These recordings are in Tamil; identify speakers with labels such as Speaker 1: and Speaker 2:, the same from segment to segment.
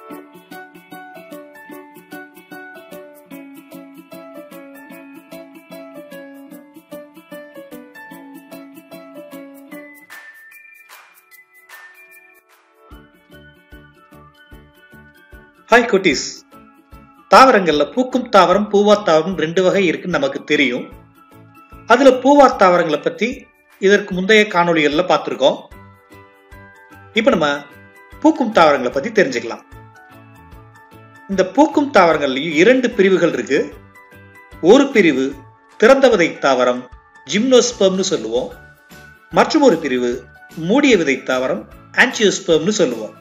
Speaker 1: ஹாய் குட்டீஸ், தாவரங்கள்ல பூக்கும் தாவரம் பூவா தாவரம் ரெண்டு வகை இருக்குன்னு நமக்கு தெரியும். அதுல பூவா தாவரங்களை பத்தி இதற்கு முந்தைய காணொளிகள்ல பார்த்திருக்கோம். இப்ப நம்ம பூக்கும் தாவரங்களை பத்தி தெரிஞ்சுக்கலாம். இந்த பூக்கும் தாவரங்கள்லயும் இரண்டு பிரிவுகள் இருக்கு. ஒரு பிரிவு திறந்த விதை தாவரம் ஜிம்னோஸ்பெர்ம்னு சொல்லுவோம். மற்றும் ஒரு பிரிவு மூடிய விதை தாவரம் ஆஞ்சியோஸ்பெர்ம்னு சொல்லுவோம்.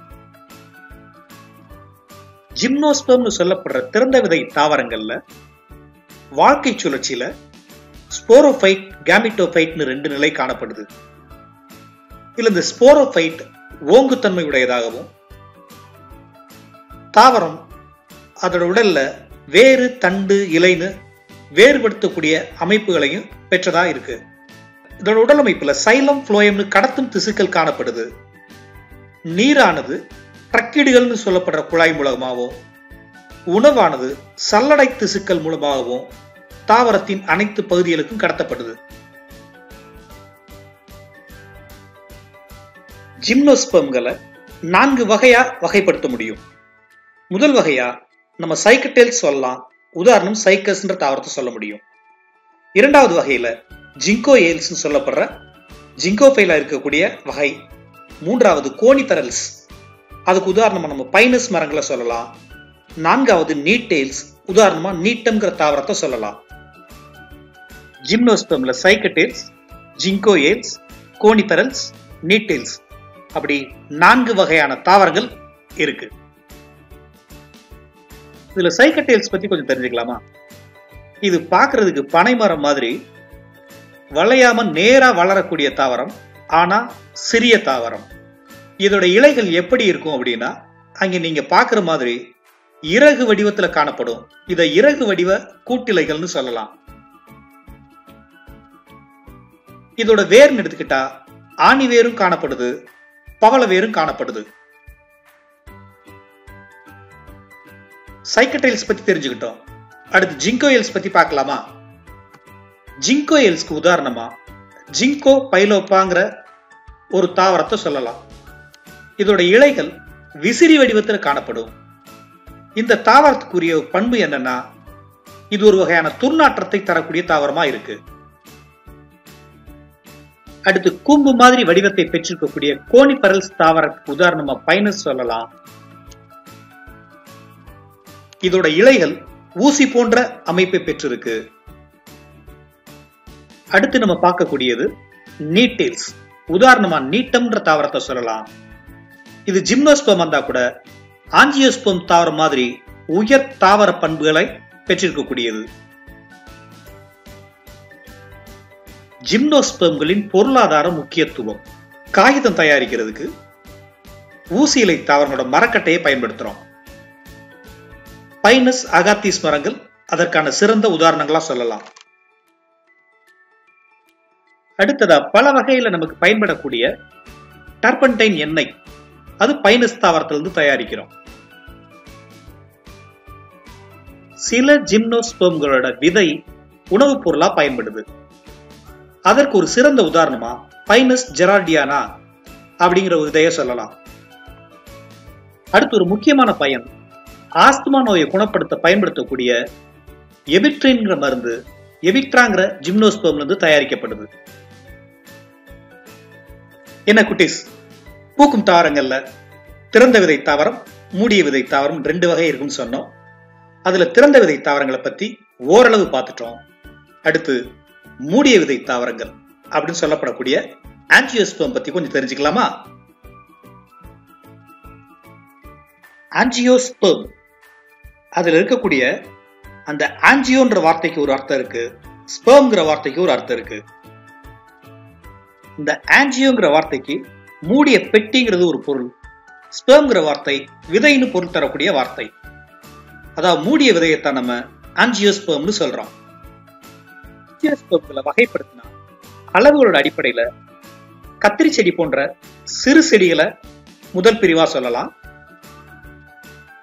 Speaker 1: ஜிம்னோஸ்பெர்ம்னு சொல்லப்படுற திறந்த விதை தாவரங்கள்ல வாழ்க்கை சுழற்சியில ஸ்போரோஃபைட், கேமிட்டோஃபைட்னு ரெண்டு நிலை காணப்படுது. இதுல இந்த ஸ்போரோஃபைட் ஓங்குத்தன்மை உடையதாகவும், தாவரம் அதோட உடல்ல வேறு, தண்டு, இலைன்னு வேறுபடுத்தக்கூடிய அமைப்புகளையும் பெற்றதா இருக்கு. இதோட உடல் அமைப்புல சைலம், புளோயம்னு கடத்தும் திசுக்கள் காணப்படுது. நீரானது ட்ரக்கிடுகள்னு சொல்லப்படுற குழாய் மூலமாகவும், உணவானது சல்லடை திசுக்கள் மூலமாகவும் தாவரத்தின் அனைத்து பகுதிகளுக்கும் கடத்தப்படுது. ஜிம்னோஸ்பெர்ம்களை 4 வகையா வகைப்படுத்த முடியும். முதல் வகையா நம்ம சைக்கட்டேல்ஸ் சொல்லலாம். உதாரணம் சைக்கஸ்ன்ற தாவரத்தை சொல்ல முடியும். இரண்டாவது வகையில ஜிங்கோயேல்ஸ் சொல்லப்படுற ஜிங்கோஃபைலா இருக்கக்கூடிய வகை. மூன்றாவது கோனிபெரல்ஸ், அதுக்கு உதாரணமா நம்ம பைனஸ் மரங்களை சொல்லலாம். நான்காவது நீட்டேல்ஸ், உதாரணமா நீட்டம்ங்கிற தாவரத்தை சொல்லலாம். ஜிம்னோஸ்பெர்ம்ல சைக்கட்டேல்ஸ், ஜிங்கோயேல்ஸ், கோனிபெரல்ஸ், நீட்டேல்ஸ் அப்படி 4 வகையான தாவரங்கள் இருக்கு. இதுல சைக்கட்டேல்ஸ் பத்தி கொஞ்சம் தெரிஞ்சுக்கலாமா? இது பார்க்கிறதுக்கு பனைமரம் மாதிரி வளையாம நேரா வளரக்கூடிய தாவரம், ஆனா சிறிய தாவரம். இதோட இலைகள் எப்படி இருக்கும் அப்படின்னா, அங்க நீங்க பாக்குற மாதிரி இறகு வடிவத்துல காணப்படும். இதை இறகு வடிவ கூட்டிலைகள்னு சொல்லலாம். இதோட வேர்னு எடுத்துக்கிட்டா ஆணி வேரும் காணப்படுது, பவள வேரும் காணப்படுது. சைக்கட்டேல்ஸ் பத்தி தெரிஞ்சுக்கிட்டோம். அடுத்து ஜிங்கோயல்ஸ் பத்தி பார்க்கலாமா? ஜிங்கோயல்ஸ்க்கு உதாரணமா ஜிங்கோ பைலோப்பாங்கிற ஒரு தாவரத்தை சொல்லலாம். இதோட இலைகள் விசிறி வடிவத்தில் காணப்படும். இந்த தாவரத்துக்குரிய பண்பு என்னன்னா, இது ஒரு வகையான துர்நாற்றத்தை தரக்கூடிய தாவரமா இருக்கு. அடுத்து கூம்பு மாதிரி வடிவத்தை பெற்றிருக்கக்கூடிய கோனிபெரல்ஸ் தாவரத்துக்கு உதாரணமா பைனஸ் சொல்லலாம். இதோட இலைகள் ஊசி போன்ற அமைப்பை பெற்றிருக்கு. அடுத்து நம்ம பார்க்கக்கூடியது நீட்டேல்ஸ், உதாரணமா நீட்டம்ன்ற தாவரத்தை சொல்லலாம். இது ஜிம்னோஸ்பெர்ம் வந்தா கூட ஆஞ்சியோஸ்பெர்ம் தாவரம் மாதிரி உயர் தாவர பண்புகளை பெற்றிருக்கக்கூடியது. ஜிம்னோஸ்பெர்ம்களின் பொருளாதார முக்கியத்துவம். காகிதம் தயாரிக்கிறதுக்கு ஊசி இலை தாவரங்களோட மரக்கட்டையை பயன்படுத்துறோம். பைனஸ், அகாத்தீஸ் மரங்கள் அதற்கான சிறந்த உதாரணங்களா சொல்லலாம். அடுத்ததா பல வகையில நமக்கு பயன்படக்கூடிய டர்பன்டைன் எண்ணெய், அது பைனஸ் தாவரத்திலிருந்து தயாரிக்கிறோம். சில ஜிம்னோஸ்பெர்ம்களோட விதை உணவுப் பொருளா பயன்படுது. அதற்கு ஒரு சிறந்த உதாரணமா பைனஸ் ஜெரால்டியானா அப்படிங்கிற ஒரு விதையை சொல்லலாம். அடுத்து ஒரு முக்கியமான பயன், ஆஸ்துமா நோயை குணப்படுத்த பயன்படுத்தக்கூடிய எபிட்ரின்ங்கிற மருந்து எபிட்ராங்கிற ஜிம்னோஸ்பெர்ம்ல இருந்து தயாரிக்கப்படுது. என்ன குட்டீஸ், பூக்கும் தாவரங்கள்ல திறந்த விதை தாவரம், மூடிய விதை தாவரம் 2 வகை இருக்குன்னு சொன்னோம். அதுல திறந்த விதை தாவரங்களை பத்தி ஓரளவு பார்த்துட்டோம். அடுத்து மூடிய விதை தாவரங்கள் அப்படின்னு சொல்லப்படக்கூடிய ஆஞ்சியோஸ்பெர்ம் பத்தி கொஞ்சம் தெரிஞ்சுக்கலாமா? ஆஞ்சியோஸ்பெர்ம், அதுல இருக்கக்கூடிய அந்த ஆஞ்சியோன்ற வார்த்தைக்கு ஒரு அர்த்தம் இருக்கு, ஸ்பெர்ம்ங்கிற வார்த்தைக்கு ஒரு அர்த்தம் இருக்கு. இந்த ஆஞ்சியோங்கிற வார்த்தைக்கு மூடிய பெட்டிங்கிறது ஒரு பொருள், ஸ்பெர்ம்ங்கிற வார்த்தை விதைன்னு பொருள் தரக்கூடிய வார்த்தை. அதாவது மூடிய விதையத்தான் நம்ம ஆஞ்சியோஸ்பெர்ம்னு சொல்றோம். ஆஞ்சியோஸ்பெர்ம்களை வகைப்படுத்தினா அளவுகளோட அடிப்படையில கத்திரி செடி போன்ற சிறு செடிகளை முதல் பிரிவா சொல்லலாம்.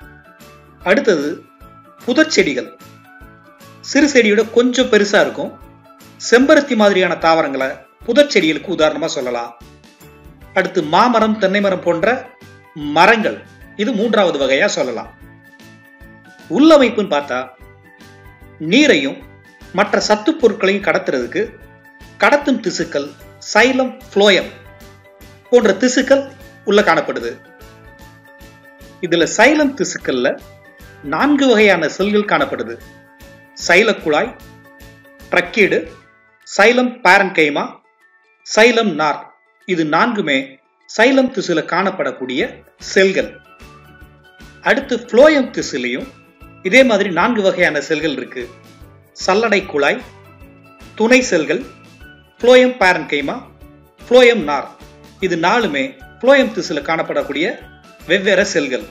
Speaker 1: அடுத்தது புதர் செடிகள். சிறு செடியோட கொஞ்சம் பெருசா இருக்கும். செம்பருத்தி மாதிரியான தாவரங்களை புதர் செடிகளுக்கு உதாரணமா சொல்லலாம். அடுத்து மாமரம், தென்னை மரம் போன்ற மரங்கள், இது மூன்றாவது வகையா சொல்லலாம். உள்ளமைப்புன்னு பார்த்தா நீரையும் மற்ற சத்து பொருட்களையும் கடத்துறதுக்கு கடத்தும் திசுக்கள் சைலம், புளோயம் போன்ற திசுக்கள் உள்ள காணப்படுது. இதுல சைலம் திசுக்கள்ல 4 வகையான செல்கள் காணப்படுது. சைல குழாய், ட்ரக்கீடு, சைலம் பாரன்கைமா, சைலம் நார். இது 4மே சைலம் திசுல காணப்படக்கூடிய செல்கள். அடுத்து புளோயம் திசுலையும் இதே மாதிரி 4 வகையான செல்கள் இருக்கு. சல்லடை குழாய், துணை செல்கள், புளோயம் பாரன்கைமா, புளோயம் நார். இது 4மே புளோயம் திசுல காணப்படக்கூடிய வெவ்வேறு செல்கள்.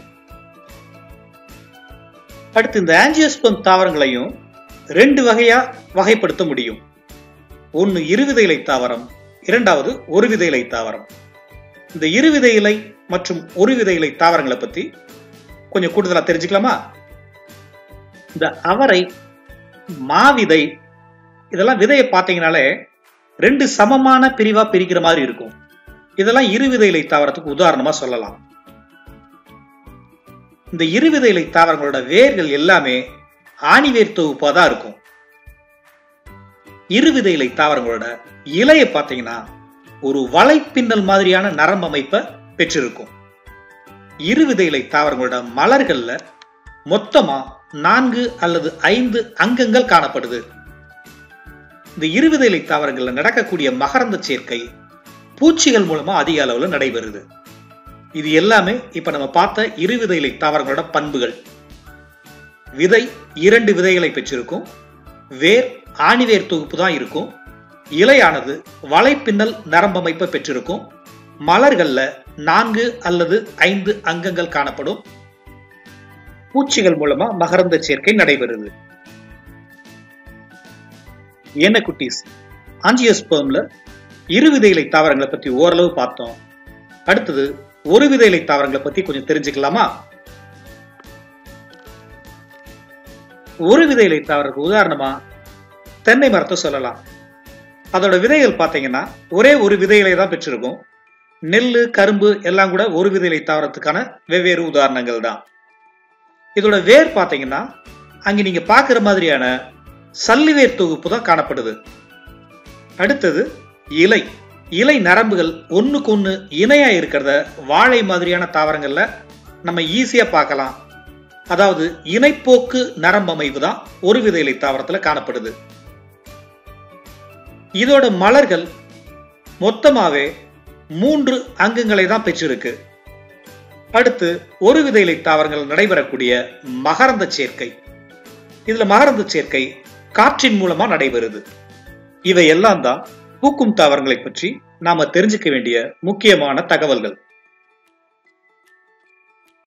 Speaker 1: அடுத்து இந்த ஆஞ்சியோஸ்பெர்ம் தாவரங்களையும் 2 வகையா வகைப்படுத்த முடியும். ஒன்னு இருவிதை இலை தாவரம், இரண்டாவது ஒருவிதை இலை தாவரம். இந்த இருவிதை இலை மற்றும் ஒருவிதை இலை தாவரங்களை பத்தி கொஞ்சம் கூடுதலா தெரிஞ்சுக்கலாமா? இந்த அவரை, மாவிதை, இதெல்லாம் விதையை பார்த்தீங்கன்னாலே 2 சமமான பிரிவா பிரிக்கிற மாதிரி இருக்கும். இதெல்லாம் இருவிதை இலை தாவரத்துக்கு உதாரணமா சொல்லலாம். இந்த இருவிதை இலை தாவரங்களோட வேர்கள் எல்லாமே ஆணிவேர் தொகுப்பா தான் இருக்கும். இருவிதை இலை தாவரங்களோட இலையை பார்த்தீங்கன்னா ஒரு வலைப்பின்னல் மாதிரியான நரம்பு அமைப்பை பெற்றிருக்கும். இருவிதை இலை தாவரங்களோட மலர்கள்ல மொத்தமா 4 அல்லது 5 அங்கங்கள் காணப்படுது. இந்த இருவிதை இலை தாவரங்கள்ல நடக்கக்கூடிய மகரந்த சேர்க்கை பூச்சிகள் மூலமா அதிக அளவுல நடைபெறுது. இது எல்லாமே இப்ப நம்ம பார்த்த இருவிதை இலை தாவரங்களோட பண்புகள். விதை 2 விதைகளை பெற்றிருக்கும். வேர் ஆணிவேர் தொகுப்பு தான் இருக்கும். இலையானது வலைப்பின்னல் நரம்பமைப்பை பெற்றிருக்கும். மலர்கள்ல 4 அல்லது 5 அங்கங்கள் காணப்படும். பூச்சிகள் மூலமா மகரந்த சேர்க்கை நடைபெறுது. என்ன குட்டீஸ், ஆஞ்சியோஸ்பெர்ம்ல இருவிதை இலை தாவரங்களை பத்தி ஓரளவு பார்த்தோம். அடுத்தது ஒருவிதை இலை தாவரங்களை பத்தி கொஞ்சம் தெரிஞ்சுக்கலாமா? ஒருவிதை இலை தாவரத்துக்கு உதாரணமா தென்னை மரத்தை சொல்லலாம். அதோட விதைகள் பார்த்தீங்கன்னா ஒரே ஒரு விதைகளை தான் பெற்றிருக்கும். நெல்லு, கரும்பு எல்லாம் கூட ஒரு விதை இலை தாவரத்துக்கான வெவ்வேறு உதாரணங்கள் தான். இதோட வேர் பார்த்தீங்கன்னா அங்க நீங்க பாக்குற மாதிரியான சல்லிவேர் தொகுப்பு தான் காணப்படுது. அடுத்தது இலை. இலை நரம்புகள் ஒண்ணுக்கு ஒண்ணு இணையா இருக்கிறத வாழை மாதிரியான தாவரங்கள்ல நம்ம ஈஸியா பார்க்கலாம். அதாவது இணைப்போக்கு நரம்பு அமைப்பு தான் ஒரு விதை இலை தாவரத்துல காணப்படுது. இதோட மலர்கள் மொத்தமாவே 3 அங்கங்களை தான் பெற்றிருக்கு. அடுத்து ஒரு விதை இலை தாவரங்கள் நடைபெறக்கூடிய மகரந்த சேர்க்கை. இதுல மகரந்த சேர்க்கை காற்றின் மூலமா நடைபெறுது. இவை எல்லாம் தான் பூக்கும் தாவரங்களை பற்றி நாம தெரிஞ்சுக்க வேண்டிய முக்கியமான தகவல்கள்.